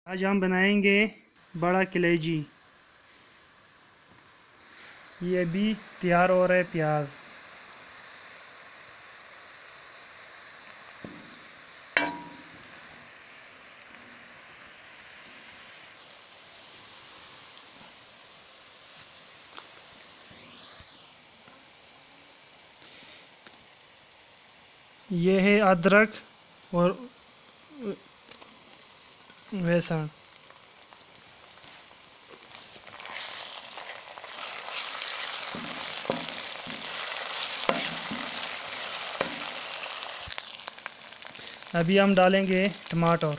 आज हम बनाएंगे बड़ा कलेजी। ये भी तैयार हो रहा है प्याज। ये है अदरक और लहसुन। अभी हम डालेंगे टमाटर।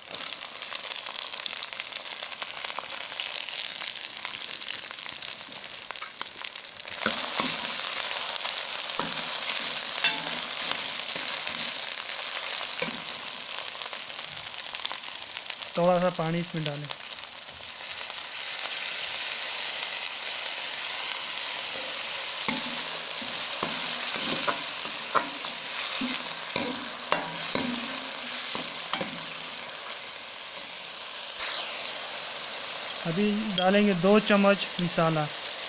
थोड़ा सा पानी इसमें डालें। अभी डालेंगे 2 चम्मच मसाला।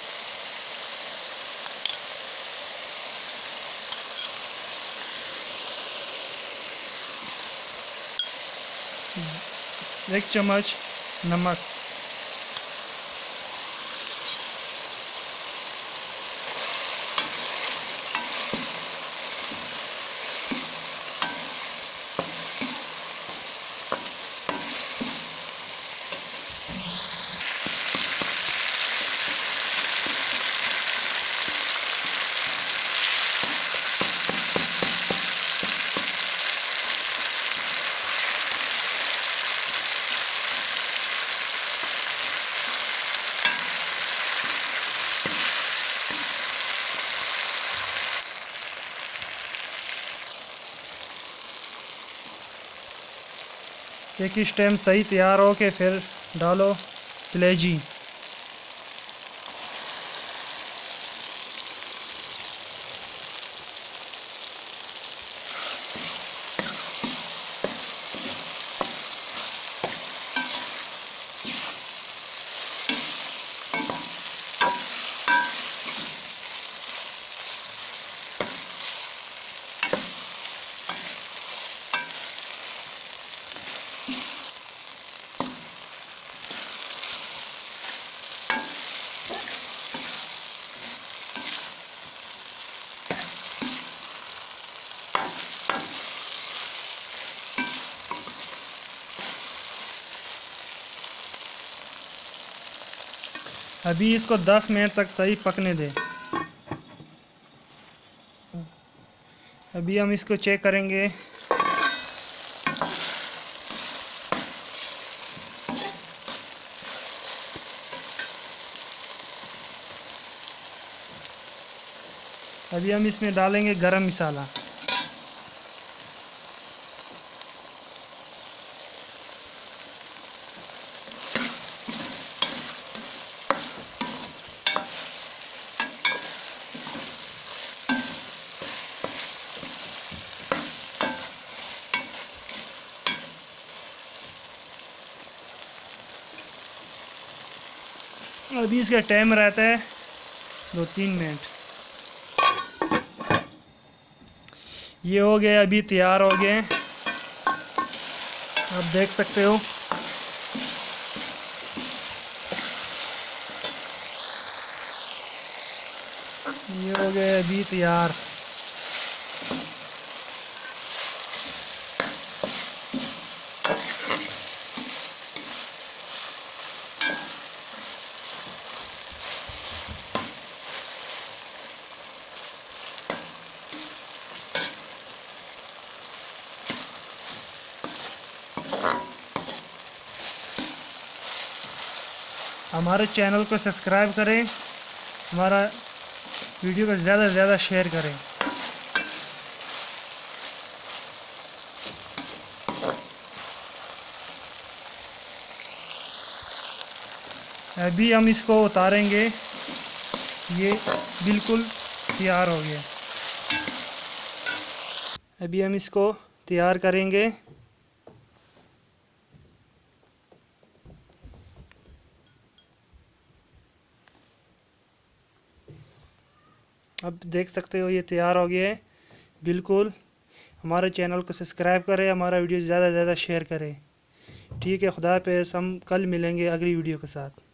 एक चम्मच नमक। एक इस टाइम सही तैयार हो के फिर डालो कलेजी। अभी इसको 10 मिनट तक सही पकने दें। अभी हम इसको चेक करेंगे। अभी हम इसमें डालेंगे गरम मसाला। अभी इसका टाइम रहता है 2-3 मिनट। ये हो गए, अभी तैयार हो गए। आप देख सकते हो। ये हो गए अभी तैयार। हमारे चैनल को सब्सक्राइब करें, हमारा वीडियो को ज़्यादा से ज़्यादा शेयर करें। अभी हम इसको उतारेंगे। ये बिल्कुल तैयार हो गया। अभी हम इसको तैयार करेंगे। अब देख सकते हो ये तैयार हो गया है बिल्कुल। हमारे चैनल को सब्सक्राइब करें, हमारा वीडियो ज़्यादा से ज़्यादा शेयर करें। ठीक है, खुदा हाफिज़। हम कल मिलेंगे अगली वीडियो के साथ।